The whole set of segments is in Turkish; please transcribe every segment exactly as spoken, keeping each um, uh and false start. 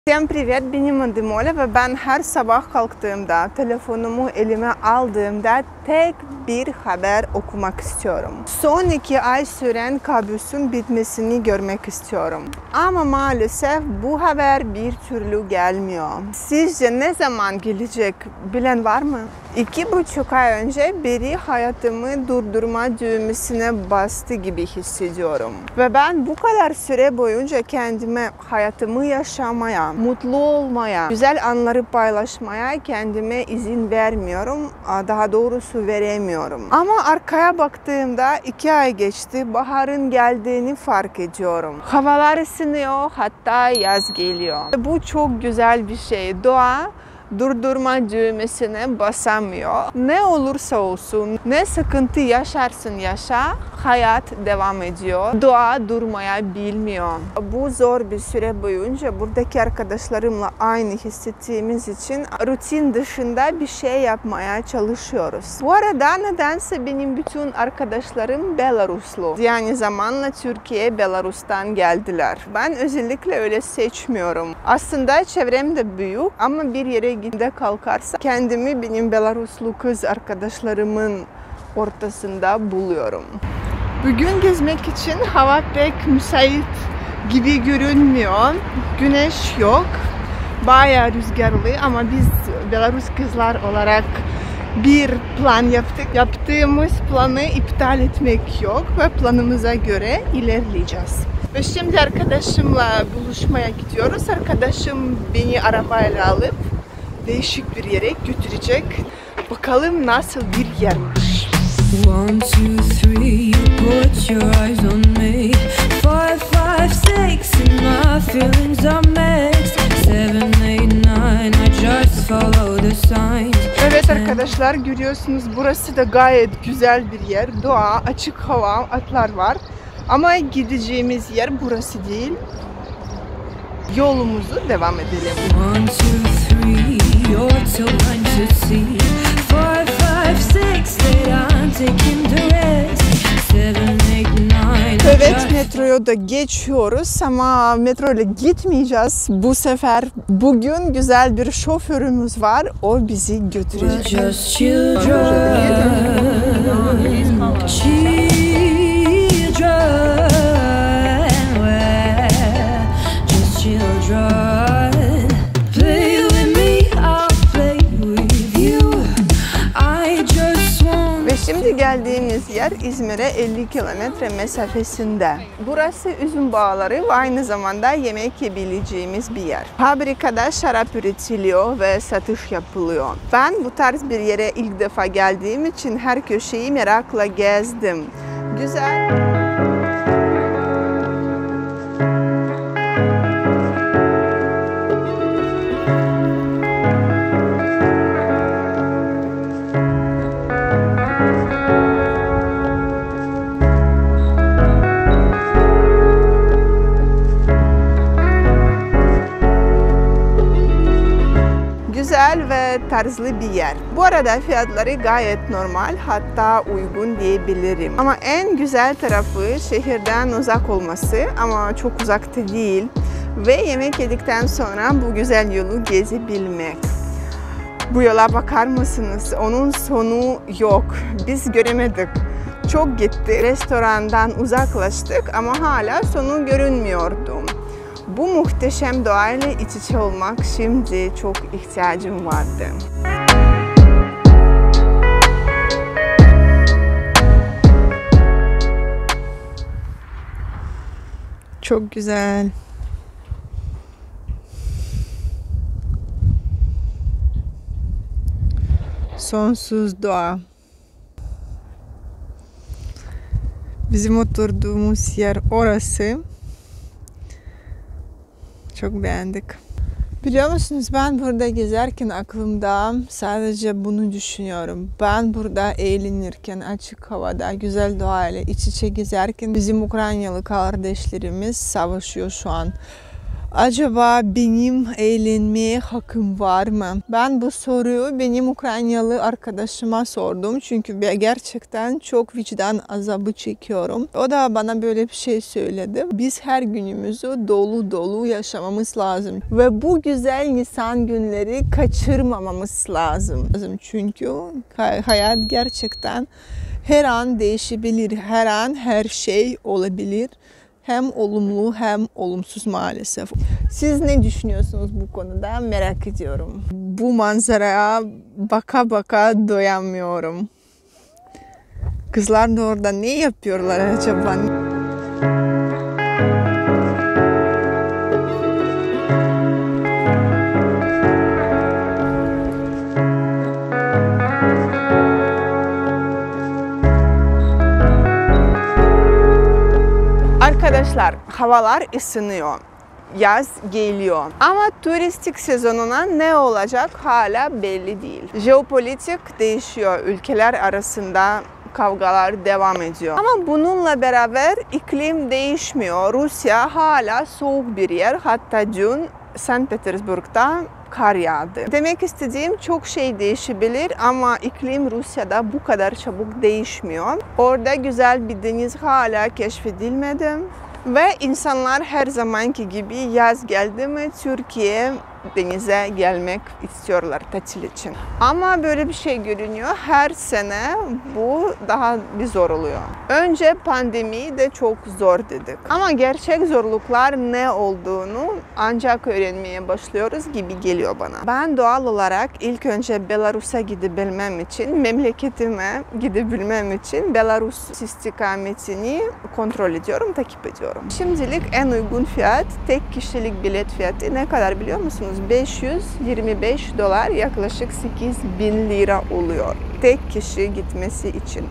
Всем привет, benim adım Ola ve ben her sabah kalktığımda, telefonumu elime aldığımda tek bir haber okumak istiyorum. Son iki ay süren kabusun bitmesini görmek istiyorum. Ama maalesef bu haber bir türlü gelmiyor. Sizce ne zaman gelecek bilen var mı? İki buçuk ay önce biri hayatımı durdurma düğmesine bastı gibi hissediyorum. Ve ben bu kadar süre boyunca kendime hayatımı yaşamaya, mutlu olmaya, güzel anları paylaşmaya kendime izin vermiyorum. Daha doğrusu veremiyorum. Ama arkaya baktığımda iki ay geçti, baharın geldiğini fark ediyorum. Havalar ısınıyor, hatta yaz geliyor. Bu çok güzel bir şey. Doğa durdurma düğmesine basamıyor. Ne olursa olsun, ne sıkıntı yaşarsın yaşa, hayat devam ediyor. Doğa durmaya bilmiyor. Bu zor bir süre boyunca buradaki arkadaşlarımla aynı hissettiğimiz için rutin dışında bir şey yapmaya çalışıyoruz. Bu arada nedense benim bütün arkadaşlarım Belaruslu. Yani zamanla Türkiye, Belarus'tan geldiler. Ben özellikle öyle seçmiyorum. Aslında çevrem de büyük ama bir yere gittiğimde kalkarsa kendimi benim Belaruslu kız arkadaşlarımın ortasında buluyorum. Bugün gezmek için hava pek müsait gibi görünmüyor. Güneş yok. Bayağı rüzgarlı ama biz Belarus kızlar olarak bir plan yaptık. Yaptığımız planı iptal etmek yok ve planımıza göre ilerleyeceğiz. Ve şimdi arkadaşımla buluşmaya gidiyoruz. Arkadaşım beni arabayla alıp değişik bir yere götürecek. Bakalım nasıl bir yermiş. One, two, three, you put your eyes on me. Five, five, six, and my feelings are mixed. Seven, eight, nine, I just follow the signs. Evet arkadaşlar, görüyorsunuz burası da gayet güzel bir yer. Doğa, açık hava, atlar var. Ama gideceğimiz yer burası değil. Yolumuzu devam edelim. One, two, three, you're too blind to see. Four, five, six, I'm taking the rest. Seven, eight, nine. Evet, metroya da geçiyoruz ama metro ile gitmeyeceğiz. Bu sefer bugün güzel bir şoförümüz var. O bizi götürecek. Just children. Şimdi geldiğimiz yer İzmir'e elli kilometre mesafesinde. Burası üzüm bağları ve aynı zamanda yemek yiyebileceğimiz bir yer. Fabrikada şarap üretiliyor ve satış yapılıyor. Ben bu tarz bir yere ilk defa geldiğim için her köşeyi merakla gezdim. Güzel. Güzel ve tarzlı bir yer. Bu arada fiyatları gayet normal, hatta uygun diyebilirim. Ama en güzel tarafı şehirden uzak olması, ama çok uzakta değil. Ve yemek yedikten sonra bu güzel yolu gezebilmek. Bu yola bakar mısınız? Onun sonu yok. Biz göremedik. Çok gitti. Restorandan uzaklaştık ama hala sonu görünmüyordu. Bu muhteşem doğayla iç içe olmak şimdi çok ihtiyacım vardı. Çok güzel. Sonsuz doğa. Bizim oturduğumuz yer orası. Çok beğendik. Biliyor musunuz, ben burada gezerken aklımda sadece bunu düşünüyorum. Ben burada eğlenirken, açık havada, güzel doğayla iç içe gezerken bizim Ukraynalı kardeşlerimiz savaşıyor şu an. Acaba benim eğlenmeye hakkım var mı? Ben bu soruyu benim Ukraynalı arkadaşıma sordum. Çünkü ben gerçekten çok vicdan azabı çekiyorum. O da bana böyle bir şey söyledi. Biz her günümüzü dolu dolu yaşamamız lazım. Ve bu güzel Nisan günleri kaçırmamamız lazım. Çünkü hayat gerçekten her an değişebilir. Her an her şey olabilir. Hem olumlu hem olumsuz maalesef. Siz ne düşünüyorsunuz bu konuda merak ediyorum. Bu manzaraya baka baka doyamıyorum. Kızlar da orada ne yapıyorlar acaba? Arkadaşlar, havalar ısınıyor. Yaz geliyor. Ama turistik sezonuna ne olacak hala belli değil. Jeopolitik değişiyor. Ülkeler arasında kavgalar devam ediyor. Ama bununla beraber iklim değişmiyor. Rusya hala soğuk bir yer. Hatta dün Sankt Petersburg'da kar yağdı. Demek istediğim çok şey değişebilir ama iklim Rusya'da bu kadar çabuk değişmiyor. Orada güzel bir deniz hala keşfedilmedi. Ve insanlar her zamanki gibi yaz geldi mi Türkiye denize gelmek istiyorlar tatil için. Ama böyle bir şey görünüyor. Her sene bu daha bir zor oluyor. Önce pandemi de çok zor dedik. Ama gerçek zorluklar ne olduğunu ancak öğrenmeye başlıyoruz gibi geliyor bana. Ben doğal olarak ilk önce Belarus'a gidebilmem için, memleketime gidebilmem için Belarus istikametini kontrol ediyorum, takip ediyorum. Şimdilik en uygun fiyat, tek kişilik bilet fiyatı ne kadar biliyor musunuz? beş yüz yirmi beş dolar, yaklaşık sekiz bin lira oluyor tek kişi gitmesi için.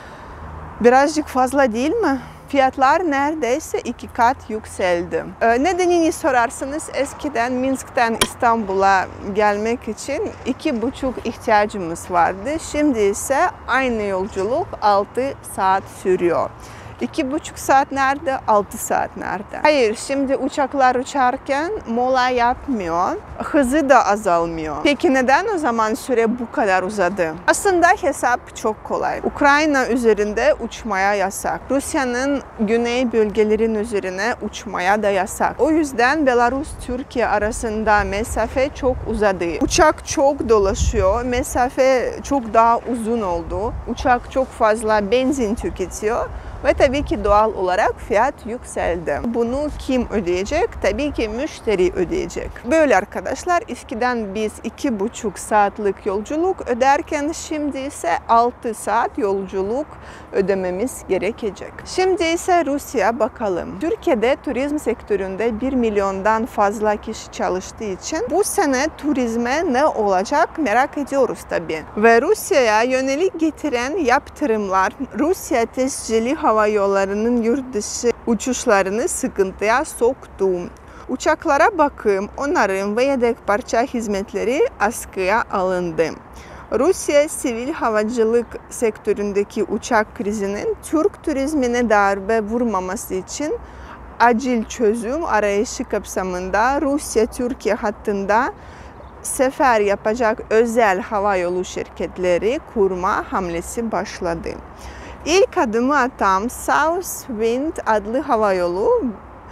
Birazcık fazla değil mi? Fiyatlar neredeyse iki kat yükseldi. Ee, nedenini sorarsanız eskiden Minsk'ten İstanbul'a gelmek için iki buçuk ihtiyacımız vardı. Şimdi ise aynı yolculuk altı saat sürüyor. İki buçuk saat nerede? Altı saat nerede? Hayır, şimdi uçaklar uçarken mola yapmıyor. Hızı da azalmıyor. Peki neden o zaman süre bu kadar uzadı? Aslında hesap çok kolay. Ukrayna üzerinde uçmaya yasak. Rusya'nın güney bölgelerin üzerine uçmaya da yasak. O yüzden Belarus-Türkiye arasında mesafe çok uzadı. Uçak çok dolaşıyor. Mesafe çok daha uzun oldu. Uçak çok fazla benzin tüketiyor. Ve tabii ki doğal olarak fiyat yükseldi. Bunu kim ödeyecek? Tabii ki müşteri ödeyecek. Böyle arkadaşlar, eskiden biz iki buçuk saatlik yolculuk öderken şimdi ise altı saat yolculuk ödememiz gerekecek. Şimdi ise Rusya bakalım. Türkiye'de turizm sektöründe bir milyondan fazla kişi çalıştığı için bu sene turizme ne olacak merak ediyoruz tabii. Ve Rusya'ya yönelik getiren yaptırımlar Rusya tescilli hava yollarının yurt dışı uçuşlarını sıkıntıya soktu. Uçaklara bakım, onarım ve yedek parça hizmetleri askıya alındı. Rusya sivil havacılık sektöründeki uçak krizinin Türk turizmine darbe vurmaması için acil çözüm arayışı kapsamında Rusya-Türkiye hattında sefer yapacak özel havayolu şirketleri kurma hamlesi başladı. İlk adımı atan Southwind adlı havayolu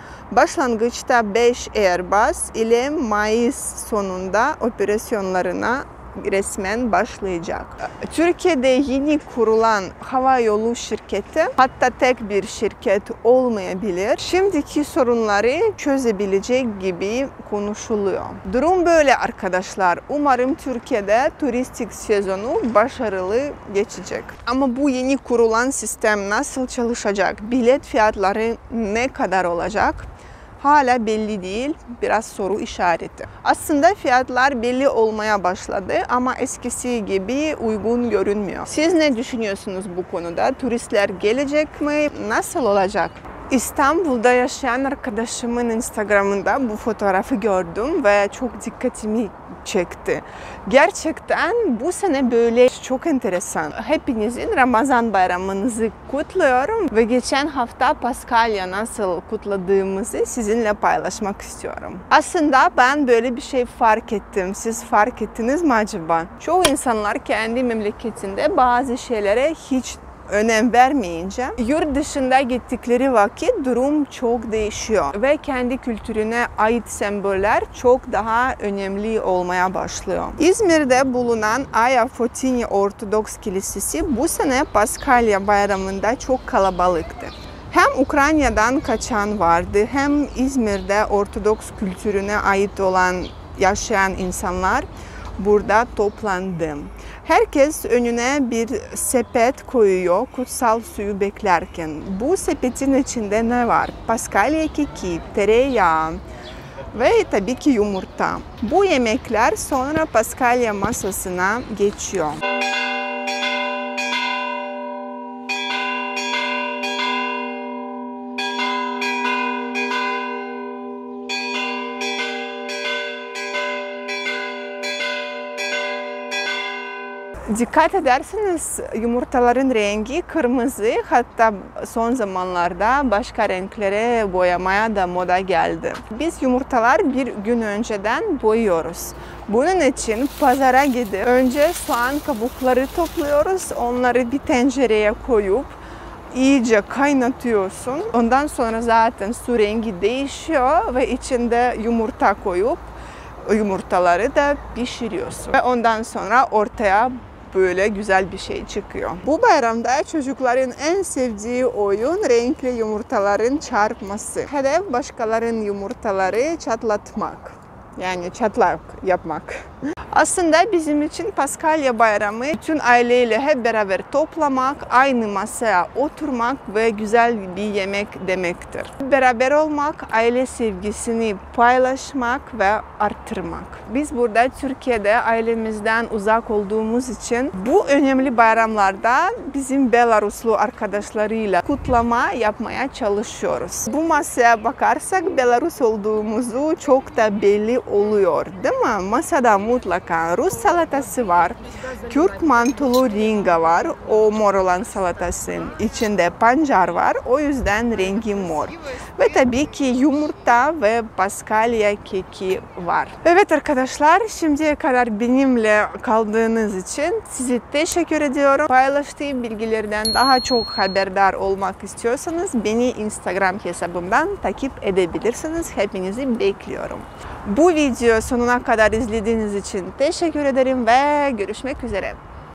başlangıçta beş Airbus ile Mayıs sonunda operasyonlarına resmen başlayacak. Türkiye'de yeni kurulan havayolu şirketi, hatta tek bir şirket olmayabilir, şimdiki sorunları çözebilecek gibi konuşuluyor. Durum böyle arkadaşlar. Umarım Türkiye'de turistik sezonu başarılı geçecek. Ama bu yeni kurulan sistem nasıl çalışacak? Bilet fiyatları ne kadar olacak? Hala belli değil, biraz soru işareti. Aslında fiyatlar belli olmaya başladı ama eskisi gibi uygun görünmüyor. Siz ne düşünüyorsunuz bu konuda? Turistler gelecek mi? Nasıl olacak? İstanbul'da yaşayan arkadaşımın Instagram'ında bu fotoğrafı gördüm ve çok dikkatimi çekti. Gerçekten bu sene böyle çok enteresan. Hepinizin Ramazan bayramınızı kutluyorum ve geçen hafta Paskalya nasıl kutladığımızı sizinle paylaşmak istiyorum. Aslında ben böyle bir şey fark ettim. Siz fark ettiniz mi acaba? Çoğu insanlar kendi memleketinde bazı şeylere hiç önem vermeyince yurt dışında gittikleri vakit durum çok değişiyor ve kendi kültürüne ait semboller çok daha önemli olmaya başlıyor. İzmir'de bulunan Aya Fotini Ortodoks Kilisesi bu sene Paskalya Bayramı'nda çok kalabalıktı. Hem Ukrayna'dan kaçan vardı hem İzmir'de Ortodoks kültürüne ait olan yaşayan insanlar burada toplandı. Herkes önüne bir sepet koyuyor kutsal suyu beklerken. Bu sepetin içinde ne var? Paskalya keki, tereyağı ve tabii ki yumurta. Bu yemekler sonra Paskalya masasına geçiyor. Dikkat ederseniz yumurtaların rengi kırmızı, hatta son zamanlarda başka renklere boyamaya da moda geldi. Biz yumurtalar bir gün önceden boyuyoruz. Bunun için pazara gidip önce soğan kabukları topluyoruz, onları bir tencereye koyup iyice kaynatıyorsun. Ondan sonra zaten su rengi değişiyor ve içinde yumurta koyup yumurtaları da pişiriyorsun. Ve ondan sonra ortaya böyle güzel bir şey çıkıyor. Bu bayramda çocukların en sevdiği oyun renkli yumurtaların çarpması. Hedef başkalarının yumurtaları çatlatmak. Yani çatlak yapmak. Aslında bizim için Paskalya Bayramı bütün aileyle hep beraber toplamak, aynı masaya oturmak ve güzel bir yemek demektir. Beraber olmak, aile sevgisini paylaşmak ve arttırmak. Biz burada Türkiye'de ailemizden uzak olduğumuz için bu önemli bayramlarda bizim Belaruslu arkadaşlarıyla kutlama yapmaya çalışıyoruz. Bu masaya bakarsak Belarus olduğumuzu çok da belli oluyor, değil mi? Masada mutlaka Rus salatası var, Kürk mantolu ringa var, o mor olan salatasının içinde pancar var, o yüzden rengi mor. Ve tabii ki yumurta ve Paskalya keki var. Evet arkadaşlar, şimdiye kadar benimle kaldığınız için size teşekkür ediyorum. Paylaştığım bilgilerden daha çok haberdar olmak istiyorsanız beni Instagram hesabımdan takip edebilirsiniz. Hepinizi bekliyorum. Bu video sonuna kadar izlediğiniz için teşekkür ederim ve görüşmek üzere.